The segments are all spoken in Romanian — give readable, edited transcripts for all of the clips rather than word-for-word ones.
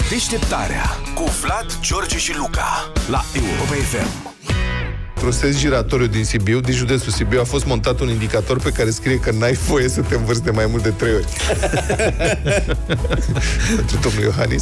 Deșteptarea cu Vlad, George și Luca la Europa FM. Într-un sens giratoriu din Sibiu, din județul Sibiu, a fost montat un indicator pe care scrie că n-ai voie să te învârți de mai mult de 3 ori. Pentru domnul Iohannis.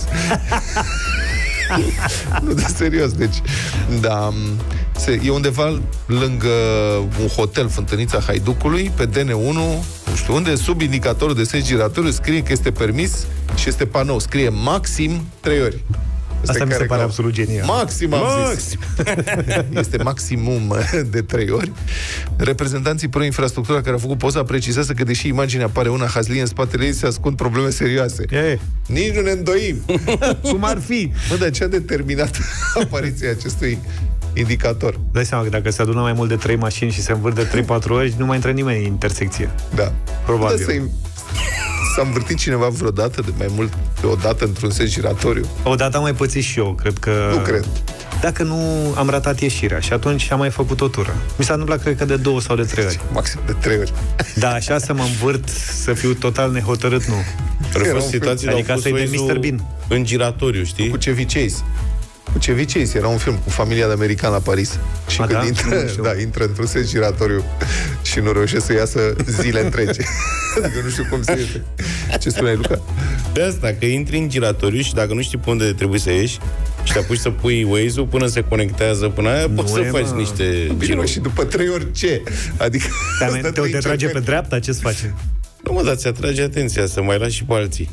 Nu, de serios, deci da, e undeva lângă un hotel, Fântânița Haiducului, pe DN1, nu știu unde, sub indicatorul de sens giratoriu scrie că este permis și este panou, scrie maxim 3 ori. Asta mi se pare absolut genial. Maxim, am zis. Este maximum de 3 ori. Reprezentanții pro-infrastructura care au făcut poza precizează că, deși imaginea pare una hazlie, în spatele ei se ascund probleme serioase. Nici nu ne îndoim. Cum ar fi? Mă, dar ce a determinat apariția acestui indicator? Dai seama că dacă se adună mai mult de 3 mașini și se învârt de 3-4 ori, nu mai intră nimeni în intersecție. Da. Probabil. S-a învârtit cineva vreodată de mai mult de o dată într-un sens giratoriu? Odată am mai pățit și eu, cred că... Nu cred. Dacă nu, am ratat ieșirea și atunci am mai făcut o tură. Mi s-a întâmplat, cred că de 2 sau de 3 ori. Maxim de 3 ori. Da, așa să mă învârt, să fiu total nehotărât, nu. Era fost situații, adică asta e de Mr. Bean. În giratoriu, știi? Cu Chevy Chase. Cu Chevy Chase, era un film cu familia de american la Paris. Și când intră într-un sens giratoriu și nu reușește să iasă zile întregi. Adică nu știu cum se iese. Ce spuneai, Luca? De asta, că intri în giratoriu și dacă nu știi pe unde trebuie să ieși și te apuci să pui Waze-ul până se conectează, până aia poți să faci niște giruri. Și după 3 ori ce? Adică te trage pe dreapta, ce-ți face? Nu, mă, dar ți atrage atenția să mai lași și pe alții.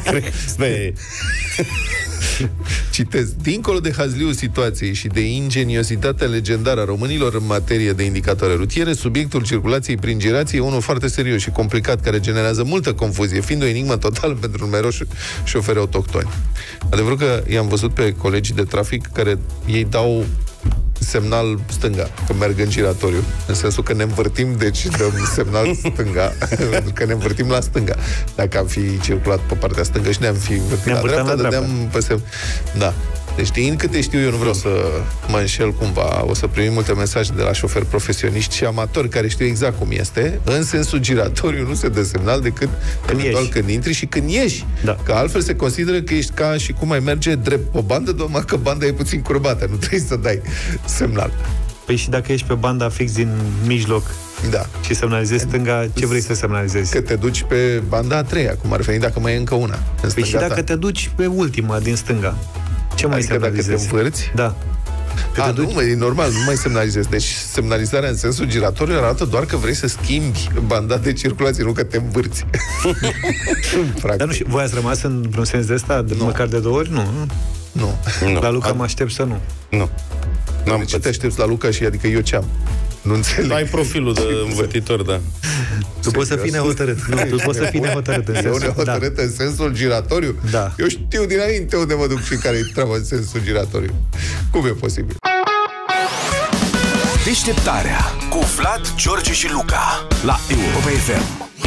Citez: dincolo de hazliul situației și de ingeniozitatea legendară a românilor în materie de indicatoare rutiere, subiectul circulației prin girații e unul foarte serios și complicat, care generează multă confuzie, fiind o enigmă totală pentru numeroși șoferi autohtoni. Adevărul că i-am văzut pe colegii de trafic care ei dau semnal stânga, că merg în giratoriu, în sensul că ne învârtim, deci dăm semnal stânga, pentru că ne învârtim la stânga. Dacă am fi circulat pe partea stângă și ne-am fi învârtit la dreapta, dădeam pe semn. Da. Deci, din câte știu eu, nu vreau să mă înșel cumva, o să primim multe mesaje de la șoferi profesioniști și amatori care știu exact cum este. În sensul giratoriu nu se dă semnal decât când intri și când ieși. Da. Că altfel se consideră că ești ca și cum ai merge drept pe bandă, doar că banda e puțin curbată, nu trebuie să dai semnal. Păi și dacă ești pe banda fix din mijloc, da, și semnalizezi stânga, ce vrei să semnalizezi? Că te duci pe banda a treia, cum ar veni dacă mai e încă una. Păi și dacă te duci pe ultima din stânga, ce mai semnalizezi? Dacă te învârți? Da. Nu, e normal, nu mai semnalizezi. Deci semnalizarea în sensul giratoriu arată doar că vrei să schimbi banda de circulație, nu că te învârți. Dar nu știu, voi ați rămas într-un sens de ăsta, măcar de 2 ori? Nu. La Luca mă aștept să nu. Nu. Ce te aștepți la Luca și adică eu ce am? Nu înțeleg. Ai profilul de învârtitor, da. Tu poți să fii nehotărât. Tu poți să fii nehotărât în sensul. Eu nehotărât în sensul giratoriu? Da. Eu știu dinainte unde mă duc și care-i treaba în sensul giratoriu. Cum e posibil? Deșteptarea cu Vlad, George și Luca la Europa FM.